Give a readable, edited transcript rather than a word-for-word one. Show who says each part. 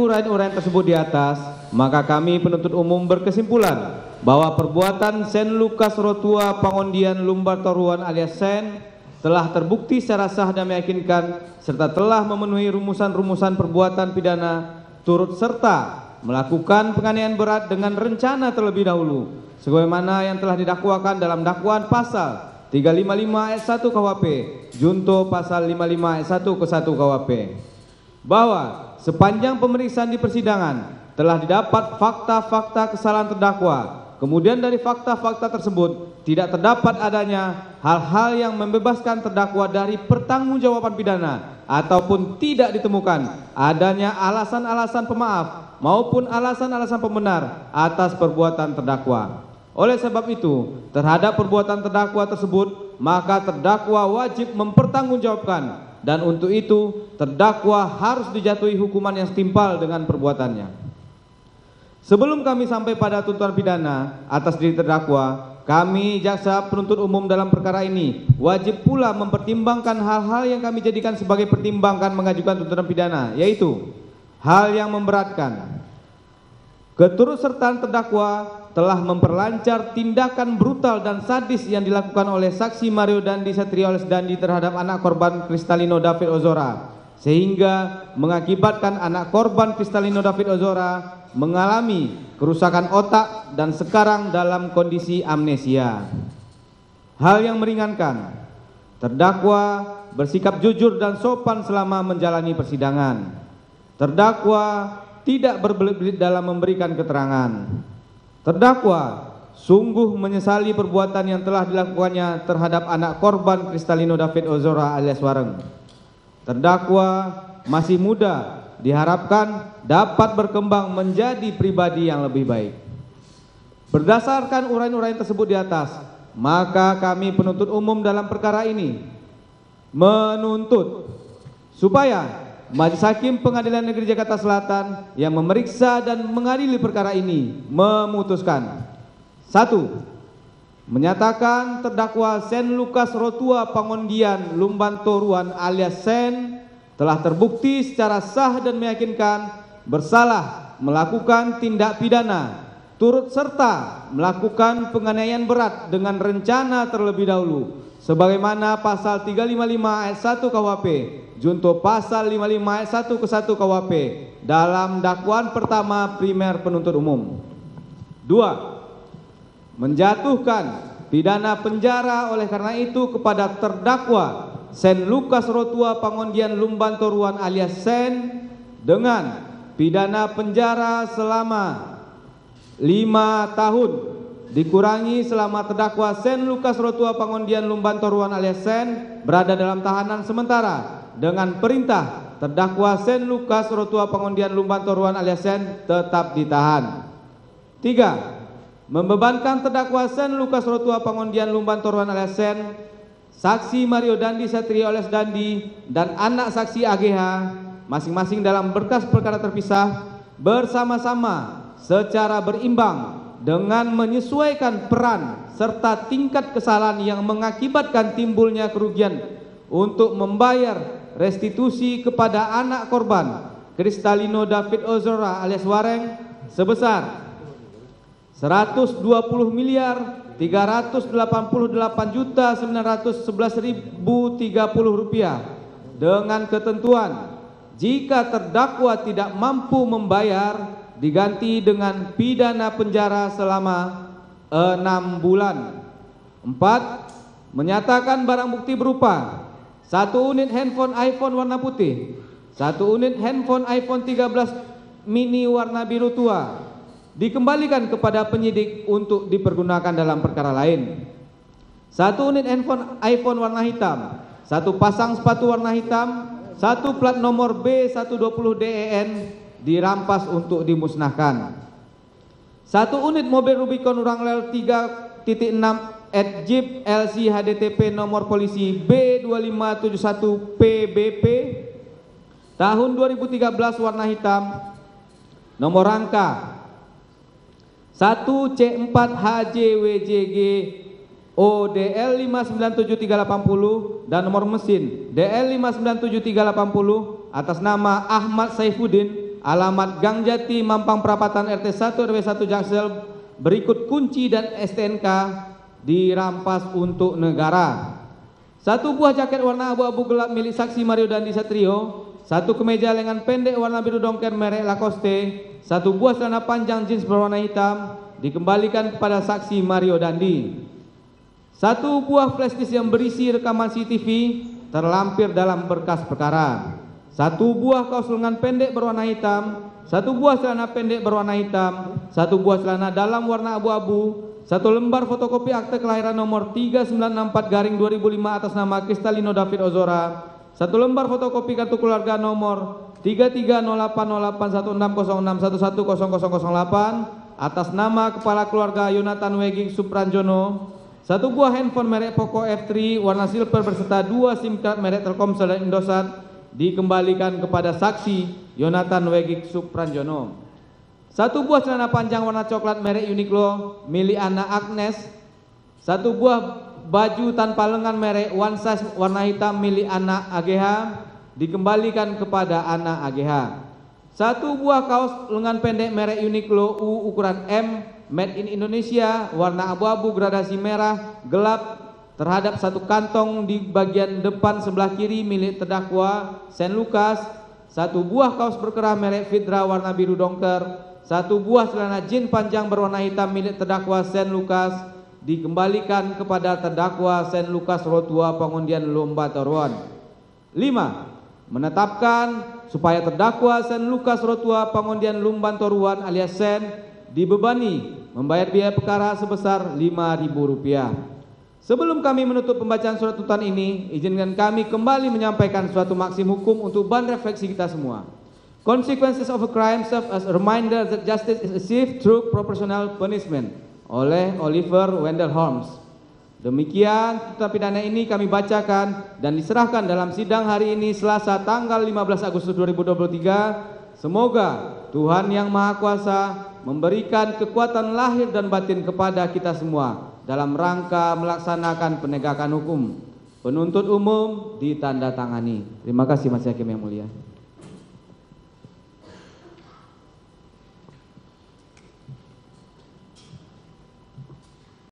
Speaker 1: uraian-uraian tersebut di atas, maka kami penuntut umum berkesimpulan bahwa perbuatan Sen Lukas Rotua Pangondian Lumbartoruan alias Sen telah terbukti secara sah dan meyakinkan serta telah memenuhi rumusan-rumusan perbuatan pidana turut serta melakukan penganiayaan berat dengan rencana terlebih dahulu sebagaimana yang telah didakwakan dalam dakwaan pasal 355 ayat 1 KUHP junto pasal 55 ayat 1 ke 1 KUHP, bahwa sepanjang pemeriksaan di persidangan telah didapat fakta-fakta kesalahan terdakwa. Kemudian dari fakta-fakta tersebut tidak terdapat adanya hal-hal yang membebaskan terdakwa dari pertanggungjawaban pidana ataupun tidak ditemukan adanya alasan-alasan pemaaf maupun alasan-alasan pembenar atas perbuatan terdakwa. Oleh sebab itu, terhadap perbuatan terdakwa tersebut, maka terdakwa wajib mempertanggungjawabkan dan untuk itu terdakwa harus dijatuhi hukuman yang setimpal dengan perbuatannya. Sebelum kami sampai pada tuntutan pidana atas diri terdakwa, kami jaksa penuntut umum dalam perkara ini wajib pula mempertimbangkan hal-hal yang kami jadikan sebagai pertimbangan mengajukan tuntutan pidana, yaitu hal yang memberatkan. Keturutsertaan terdakwa telah memperlancar tindakan brutal dan sadis yang dilakukan oleh saksi Mario Dandi Satrio alias Dandi terhadap anak korban Kristalino David Ozora, sehingga mengakibatkan anak korban Kristalino David Ozora mengalami kerusakan otak dan sekarang dalam kondisi amnesia. Hal yang meringankan, terdakwa bersikap jujur dan sopan selama menjalani persidangan. Terdakwa tidak berbelit-belit dalam memberikan keterangan. Terdakwa sungguh menyesali perbuatan yang telah dilakukannya terhadap anak korban Kristalino David Ozora alias Wareng. Terdakwa masih muda, diharapkan dapat berkembang menjadi pribadi yang lebih baik. Berdasarkan uraian-uraian tersebut di atas, maka kami penuntut umum dalam perkara ini menuntut supaya Majelis Hakim Pengadilan Negeri Jakarta Selatan yang memeriksa dan mengadili perkara ini memutuskan: 1. Menyatakan terdakwa Sen Lukas Rotua Pangondian Lumbantoruan alias Sen telah terbukti secara sah dan meyakinkan bersalah melakukan tindak pidana turut serta melakukan penganiayaan berat dengan rencana terlebih dahulu sebagaimana pasal 355 ayat 1 KUHP junto pasal 55 ayat 1 ke 1 KUHP dalam dakwaan pertama primer penuntut umum. 2. Menjatuhkan pidana penjara oleh karena itu kepada terdakwa Sen Lukas Rotua Pangondian Lumbantoruan alias Sen dengan pidana penjara selama 5 tahun dikurangi selama terdakwa Sen Lukas Rotua Pangondian Lumbantoruan alias Sen berada dalam tahanan sementara dengan perintah terdakwa Sen Lukas Rotua Pangondian Lumbantoruan alias Sen tetap ditahan. 3. Membebankan terdakwa Sen Lukas Rotua Pangondian Lumbantoruan alias Sen, saksi Mario Dandi Satrio alias Dandi dan anak saksi AGH masing-masing dalam berkas perkara terpisah bersama-sama secara berimbang dengan menyesuaikan peran serta tingkat kesalahan yang mengakibatkan timbulnya kerugian untuk membayar restitusi kepada anak korban Kristalino David Ozora alias Wareng sebesar 120.388.911.030 rupiah dengan ketentuan jika terdakwa tidak mampu membayar diganti dengan pidana penjara selama 6 bulan. 4. Menyatakan barang bukti berupa 1 unit handphone iPhone warna putih, 1 unit handphone iPhone 13 mini warna biru tua dikembalikan kepada penyidik untuk dipergunakan dalam perkara lain. 1 unit handphone iPhone warna hitam, 1 pasang sepatu warna hitam, 1 plat nomor B120DEN dirampas untuk dimusnahkan. 1 unit mobil Rubicon Wrangler 3.6 Jeep LC HDTP nomor polisi B2571 PBP tahun 2013 warna hitam, nomor rangka 1C4HJWJG ODL 597380 dan nomor mesin DL 597380 atas nama Ahmad Saifuddin alamat Gang Jati, Mampang Perapatan, RT 1 RW 1 Jaksel, berikut kunci dan STNK dirampas untuk negara. 1 buah jaket warna abu-abu gelap milik saksi Mario Dandi Satrio, 1 kemeja lengan pendek warna biru dongker merek Lacoste, 1 buah celana panjang jeans berwarna hitam dikembalikan kepada saksi Mario Dandi. 1 buah flash disk yang berisi rekaman CCTV terlampir dalam berkas perkara. 1 buah kaos lengan pendek berwarna hitam, 1 buah celana pendek berwarna hitam, 1 buah celana dalam warna abu-abu, 1 lembar fotokopi akte kelahiran nomor 3964/2005 atas nama Kristalino David Ozora, 1 lembar fotokopi kartu keluarga nomor 3308080606110008 atas nama kepala keluarga Yonatan Wegik Supranjono, 1 buah handphone merek Poco F3 warna silver berserta 2 SIM card merek Telkomsel dan Indosat dikembalikan kepada saksi Yonatan Wegik Supranjono. 1 buah celana panjang warna coklat merek Uniqlo milik Ana Agnes, 1 buah baju tanpa lengan merek One Size warna hitam milik Ana AGH dikembalikan kepada Ana AGH. 1 buah kaos lengan pendek merek Uniqlo U ukuran M made in Indonesia warna abu-abu gradasi merah gelap terhadap 1 kantong di bagian depan sebelah kiri milik terdakwa Sen Lukas, 1 buah kaos berkerah merek Fidra warna biru dongker, 1 buah celana jin panjang berwarna hitam milik terdakwa Sen Lukas dikembalikan kepada terdakwa Sen Lukas Rotua Pengundian Lomba Taruhan. 5. Menetapkan supaya terdakwa Sen Lukas Rotua Pengundian Lomba Taruhan alias Sen dibebani membayar biaya perkara sebesar Rp5.000. Sebelum kami menutup pembacaan surat tuntutan ini, izinkan kami kembali menyampaikan suatu maksim hukum untuk bahan refleksi kita semua. Consequences of a crime serve as a reminder that justice is achieved through proportional punishment oleh Oliver Wendell Holmes. Demikian tuntutan pidana ini kami bacakan dan diserahkan dalam sidang hari ini Selasa tanggal 15 Agustus 2023. Semoga Tuhan Yang Maha Kuasa memberikan kekuatan lahir dan batin kepada kita semua dalam rangka melaksanakan penegakan hukum. Penuntut umum ditandatangani. Terima kasih Mas Hakim yang mulia.